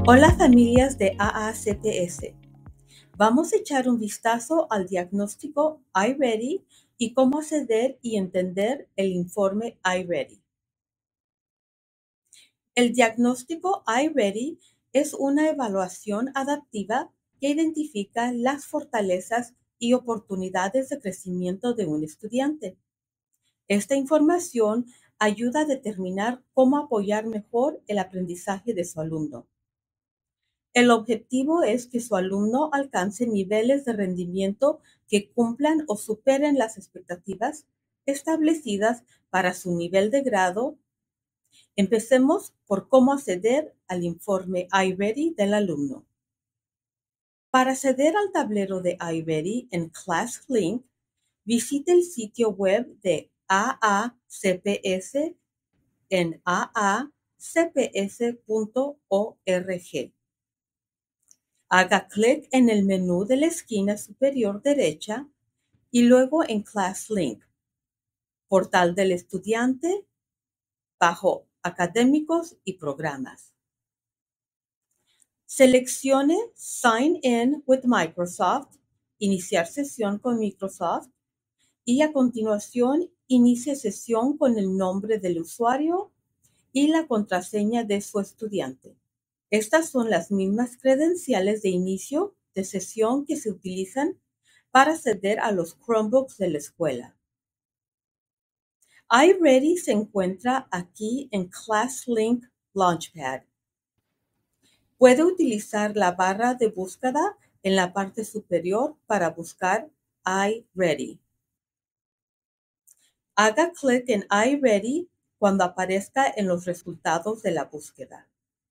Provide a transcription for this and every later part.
Hola familias de AACPS. Vamos a echar un vistazo al diagnóstico iReady y cómo acceder y entender el informe iReady. El diagnóstico iReady es una evaluación adaptiva que identifica las fortalezas y oportunidades de crecimiento de un estudiante. Esta información ayuda a determinar cómo apoyar mejor el aprendizaje de su alumno. El objetivo es que su alumno alcance niveles de rendimiento que cumplan o superen las expectativas establecidas para su nivel de grado. Empecemos por cómo acceder al informe iReady del alumno. Para acceder al tablero de iReady en ClassLink, visite el sitio web de AACPS en aacps.org. Haga clic en el menú de la esquina superior derecha y luego en ClassLink, portal del estudiante, bajo académicos y programas. Seleccione Sign In with Microsoft, iniciar sesión con Microsoft, y a continuación inicie sesión con el nombre del usuario y la contraseña de su estudiante. Estas son las mismas credenciales de inicio de sesión que se utilizan para acceder a los Chromebooks de la escuela. iReady se encuentra aquí en ClassLink Launchpad. Puede utilizar la barra de búsqueda en la parte superior para buscar iReady. Haga clic en iReady cuando aparezca en los resultados de la búsqueda.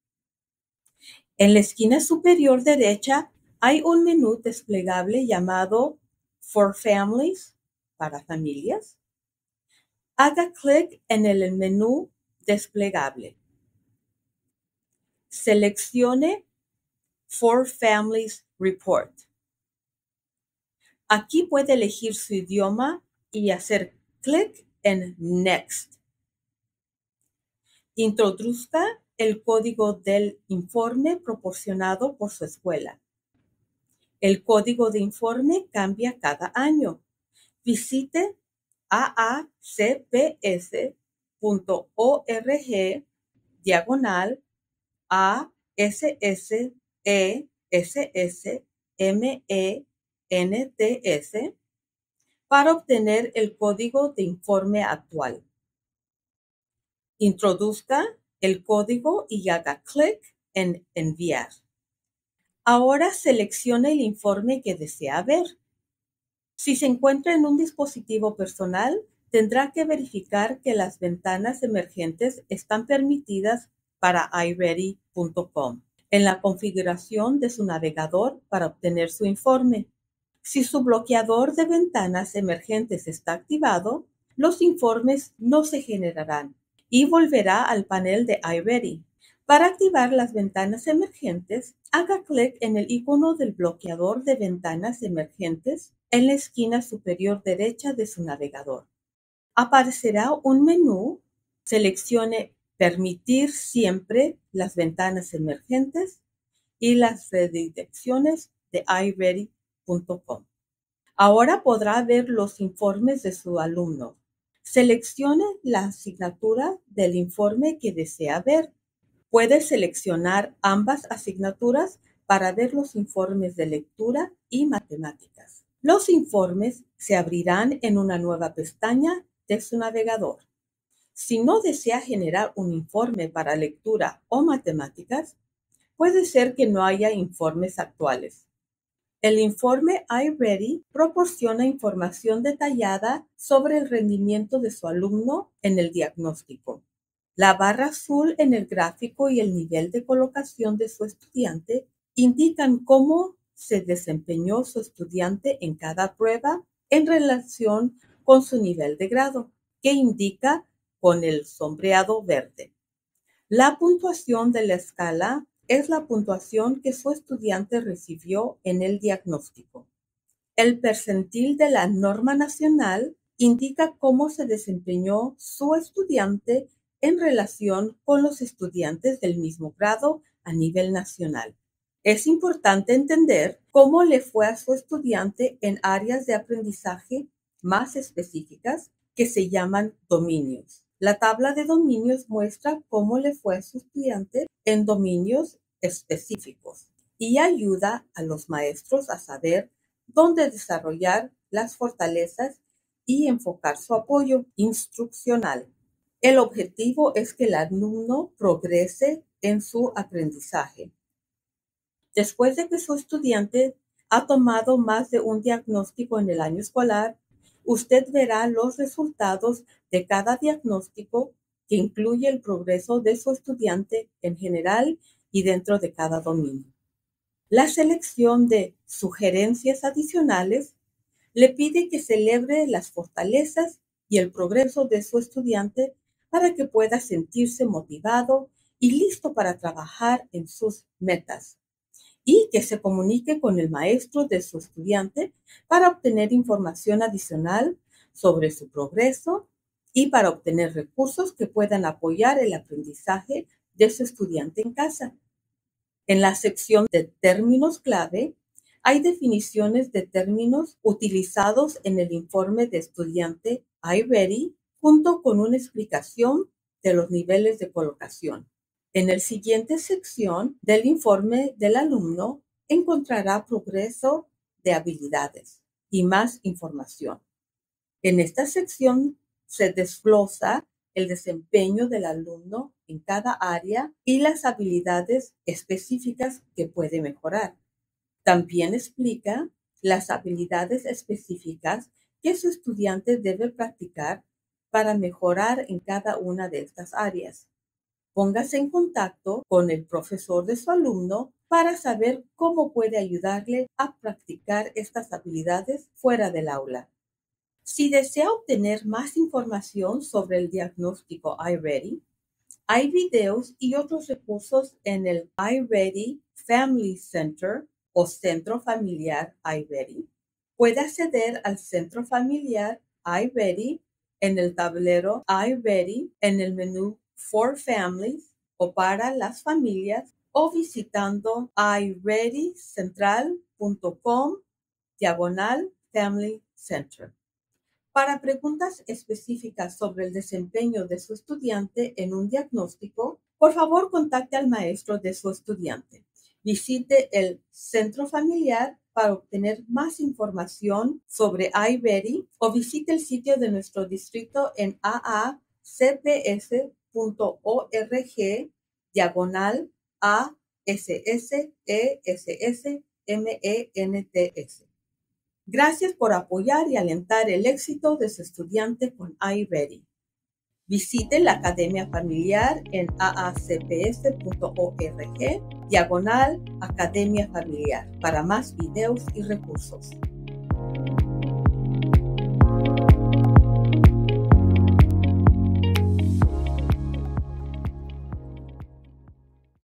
En la esquina superior derecha hay un menú desplegable llamado For Families, para familias. Haga clic en el menú desplegable. Seleccione For Families Report. Aquí puede elegir su idioma y hacer clic en Next. Introduzca el código del informe proporcionado por su escuela. El código de informe cambia cada año. Visite aacpс.org/ASSESSMENTS para obtener el código de informe actual. Introduzca el código y haga clic en Enviar. Ahora seleccione el informe que desea ver. Si se encuentra en un dispositivo personal, tendrá que verificar que las ventanas emergentes están permitidas para iReady.com en la configuración de su navegador para obtener su informe. Si su bloqueador de ventanas emergentes está activado, los informes no se generarán y volverá al panel de iReady. Para activar las ventanas emergentes, haga clic en el icono del bloqueador de ventanas emergentes en la esquina superior derecha de su navegador. Aparecerá un menú. Seleccione Permitir siempre las ventanas emergentes y las redirecciones de iReady.com. Ahora podrá ver los informes de su alumno. Seleccione la asignatura del informe que desea ver. Puede seleccionar ambas asignaturas para ver los informes de lectura y matemáticas. Los informes se abrirán en una nueva pestaña de su navegador. Si no desea generar un informe para lectura o matemáticas, puede ser que no haya informes actuales. El informe iReady proporciona información detallada sobre el rendimiento de su alumno en el diagnóstico. La barra azul en el gráfico y el nivel de colocación de su estudiante indican cómo se desempeñó su estudiante en cada prueba en relación con su nivel de grado, que indica con el sombreado verde. La puntuación de la escala es la puntuación que su estudiante recibió en el diagnóstico. El percentil de la norma nacional indica cómo se desempeñó su estudiante en relación con los estudiantes del mismo grado a nivel nacional. Es importante entender cómo le fue a su estudiante en áreas de aprendizaje más específicas que se llaman dominios. La tabla de dominios muestra cómo le fue a su estudiante en dominios específicos y ayuda a los maestros a saber dónde desarrollar las fortalezas y enfocar su apoyo instruccional. El objetivo es que el alumno progrese en su aprendizaje. Después de que su estudiante ha tomado más de un diagnóstico en el año escolar, usted verá los resultados de cada diagnóstico que incluye el progreso de su estudiante en general y dentro de cada dominio. La selección de sugerencias adicionales le pide que celebre las fortalezas y el progreso de su estudiante para que pueda sentirse motivado y listo para trabajar en sus metas, y que se comunique con el maestro de su estudiante para obtener información adicional sobre su progreso y para obtener recursos que puedan apoyar el aprendizaje de su estudiante en casa. En la sección de términos clave, hay definiciones de términos utilizados en el informe de estudiante iReady, junto con una explicación de los niveles de colocación. En la siguiente sección del informe del alumno encontrará progreso de habilidades y más información. En esta sección se desglosa el desempeño del alumno en cada área y las habilidades específicas que puede mejorar. También explica las habilidades específicas que su estudiante debe practicar para mejorar en cada una de estas áreas. Póngase en contacto con el profesor de su alumno para saber cómo puede ayudarle a practicar estas habilidades fuera del aula. Si desea obtener más información sobre el diagnóstico iReady, hay videos y otros recursos en el iReady Family Center o Centro Familiar iReady. Puede acceder al Centro Familiar iReady en el tablero iReady en el menú For Families o para las familias o visitando iReadyCentral.com/Family Center. Para preguntas específicas sobre el desempeño de su estudiante en un diagnóstico, por favor contacte al maestro de su estudiante. Visite el centro familiar para obtener más información sobre iReady o visite el sitio de nuestro distrito en aacps.org/ASSESSMENTS. Gracias por apoyar y alentar el éxito de su estudiante con iReady. Visite la Academia Familiar en aacps.org/Academia Familiar para más videos y recursos.